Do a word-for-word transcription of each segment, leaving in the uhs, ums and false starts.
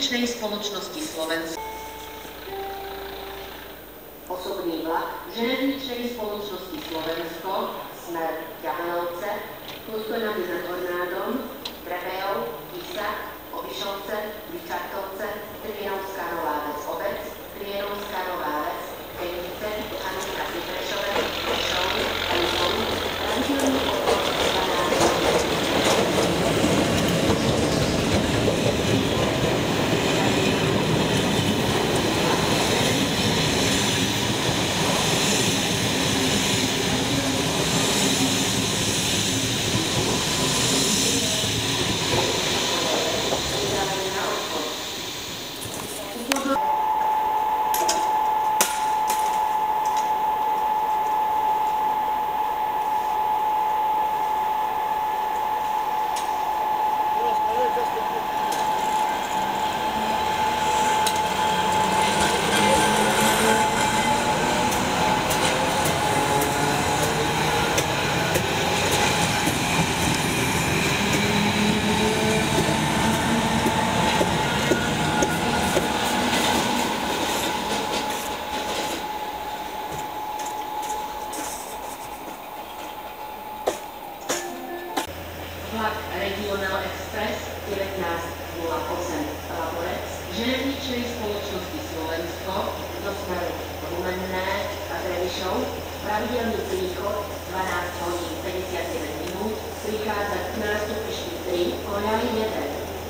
Železničnej spoločnosti Slovensko. Osobný vlak Železničnej spoločnosti Slovensko, smer Ďabelovce, Pustojnady za Tornádom, Trebejov, Isak, Obišovce, Vyčartovce, Trienovská Nová Ves obec, Trienovská Nová Ves, Kenice, Hanuška Cyprešové, Prešov, Lipov, pravidelný obchod Vlak Regional Express devätnásť nula osem Laborec Železničnej spoločnosti Slovensko do smeru Rumenné a Trebišov, pravidelný príchod dvanásť hodín päťdesiatdeväť minút, prichádza k nástupišti tri, koľaj jeden.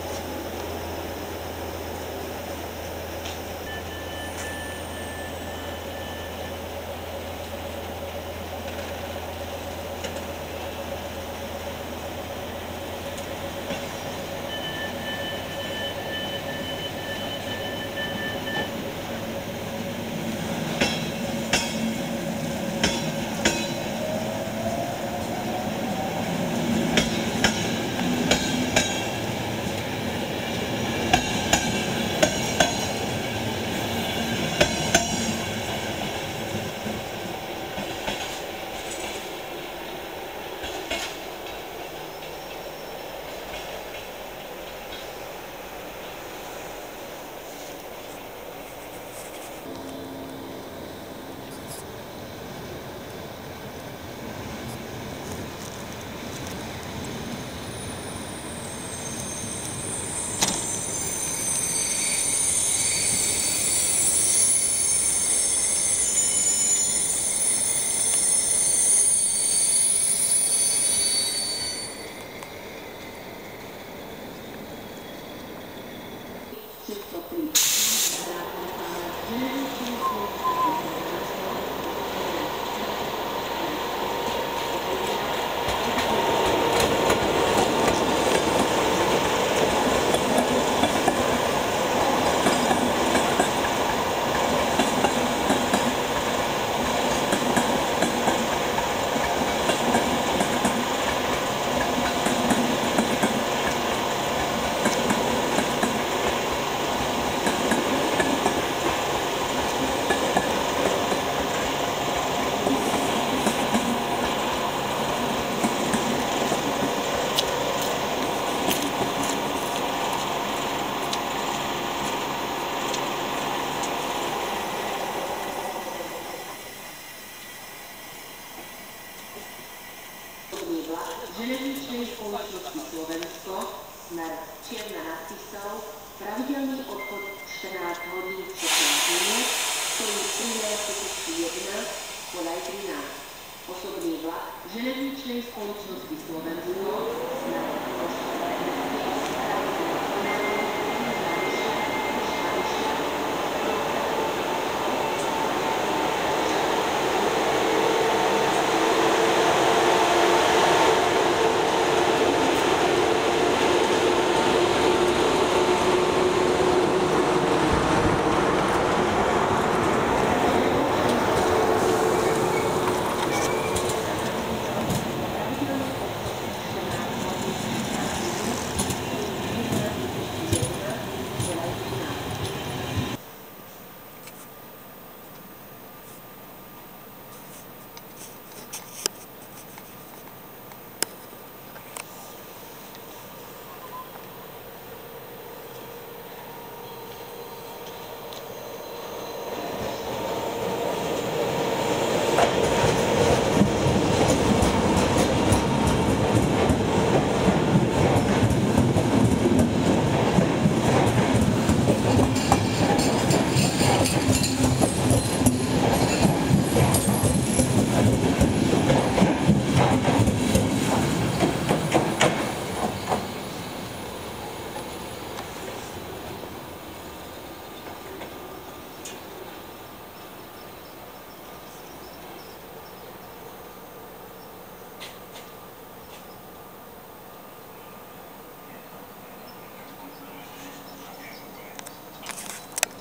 Železničnej spoločnosti Slovensko, smer Čierna nad Tisou, pravidelný odchod štrnásť hodín šestnásť minút, stojí tri päťdesiat jeden, podaj trinásť. Osobný vlak Železničnej spoločnosti Slovensko, smer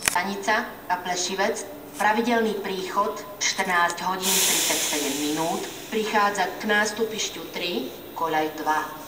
Stanica a Plešivec, pravidelný príchod štrnásť hodín tridsaťsedem minút, prichádza k nástupišťu tri, koľaj dva.